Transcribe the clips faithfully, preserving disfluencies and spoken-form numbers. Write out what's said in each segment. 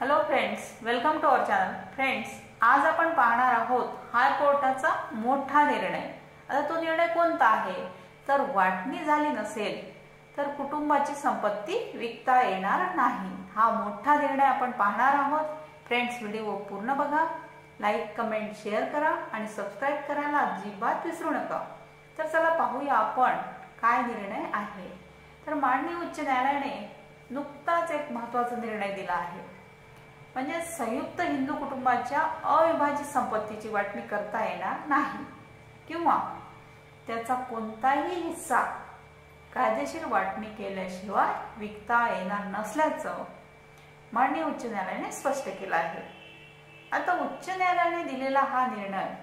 Hello friends, welcome to our channel. Friends, आज आपण पाहणार आहोत हायकोर्टाचा मोठा निर्णय. आता तो निर्णय कोणता आहे तर वाटणी झाली नसेल तर कुटुंबाची संपत्ती विकता येणार नाही. हा मोठा निर्णय आपण पाहणार आहोत. फ्रेंड्स, व्हिडिओ पूर्ण बघा, लाईक कमेंट शेअर करा आणि सबस्क्राईब करायला अजिबात विसरू नका. तर चला पाहूया आपण काय निर्णय आहे. तर माननीय उच्च न्यायालयाने नुकताच एक महत्त्वाचा निर्णय दिला आहे. म्हणजे संयुक्त हिंदू कुटुंबाच्या अविभाजित संपत्तीची वाटणी करता येणार नाही किंवा त्याचा कोणताही हिस्सा कायदेशीर वाटणी केल्याशिवाय विकता येणार नसल्याचं माननीय उच्च न्यायालयाने स्पष्ट केलं आहे. आता उच्च न्यायालयाने दिलेला हा निर्णय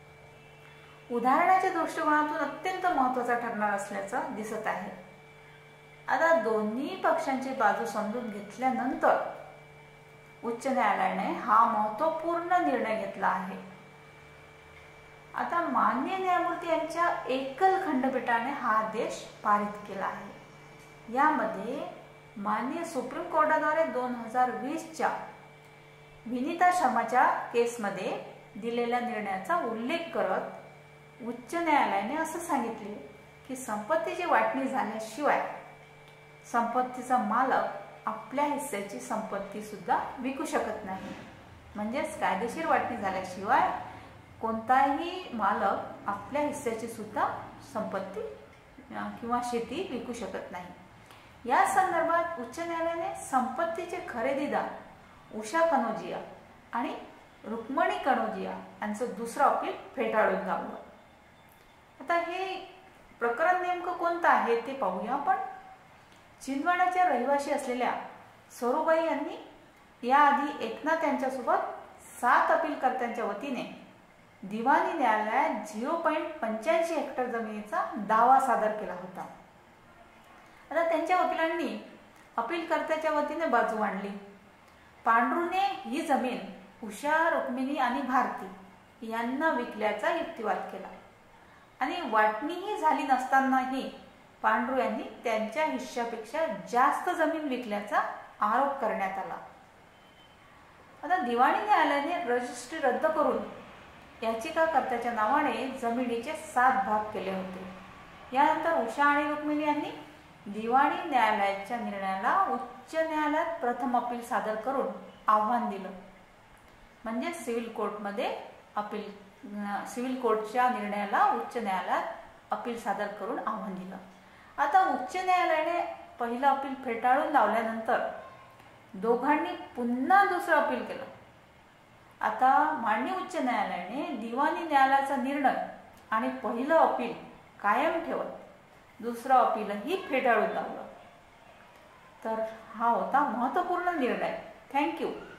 उदाहरणाच्या दृष्टिकोनातून अत्यंत महत्त्वाचा ठरणार असल्याचं दिसत आहे. आता दोन्ही पक्षांची बाजू समजून घेतल्यानंतर उच्च न्यायालयाने हा महत्त्वपूर्ण निर्णय घेतला आहे. आता माननीय न्यायमूर्ती यांच्या एकल खंडपीठाने हा आदेश पारित केला आहे. यामध्ये माननीय सुप्रीम कोर्टाद्वारे दोन हजार वीसच्या विनीता शर्माच्या केसमध्ये दिलेल्या निर्णयाचा उल्लेख करत उच्च न्यायालयाने असं सांगितले की संपत्तीची वाटणी झाल्याशिवाय संपत्तीचा मालक आपल्या हिस्स्याची संपत्ती सुद्धा विकू शकत नाही. म्हणजेच कायदेशीर वाटणी झाल्याशिवाय कोणताही मालक आपल्या हिस्स्याची सुद्धा संपत्ती किंवा शेती विकू शकत नाही. या संदर्भात उच्च न्यायालयाने संपत्तीचे खरेदीदार उषा कनोजिया आणि रुक्मणी कनोजिया यांचं दुसरं अपील फेटाळून लावलं. आता हे प्रकरण नेमकं कोणतं आहे ते पाहूया आपण. छिंदवाडाच्या रहिवासी असलेल्या सरूबाई यांनी याआधी एकनाथ यांच्यासोबत सात अपीलकर्त्यांच्या वतीने दिवाणी न्यायालयात झिरो पॉईंट पंच्याऐंशी हेक्टर जमिनीचा दावा सादर केला होता. आता त्यांच्या वकिलांनी अपीलकर्त्याच्या वतीने बाजू मांडली. पांडुरूने ही जमीन उषा, रुक्मिणी आणि भारती यांना विकल्याचा युक्तिवाद केला आणि वाटणीही झाली नसतानाही पांडुरू यांनी त्यांच्या हिश्श्यापेक्षा जास्त जमीन विकल्याचा आरोप करण्यात आला. आता दिवाणी न्यायालयाने रजिस्ट्री रद्द करून याचिकाकर्त्याच्या नावाने जमिनीचे सात भाग केले होते. यानंतर उषा आणि रुक्मिणी यांनी दिवाणी न्यायालयाच्या निर्णयाला उच्च न्यायालयात प्रथम अपील सादर करून आव्हान दिलं. म्हणजे सिव्हिल कोर्टमध्ये अपील सिव्हिल कोर्टच्या निर्णयाला उच्च न्यायालयात अपील सादर करून आव्हान दिलं. आता उच्च न्यायालयाने पहिलं अपील फेटाळून लावल्यानंतर दोघांनी पुन्हा दुसरं अपील केलं. आता माननीय उच्च न्यायालयाने दिवाणी न्यायालयाचा निर्णय आणि पहिलं अपील कायम ठेवत दुसरं अपीलही फेटाळून लावलं. तर हा होता महत्त्वपूर्ण निर्णय. थँक्यू.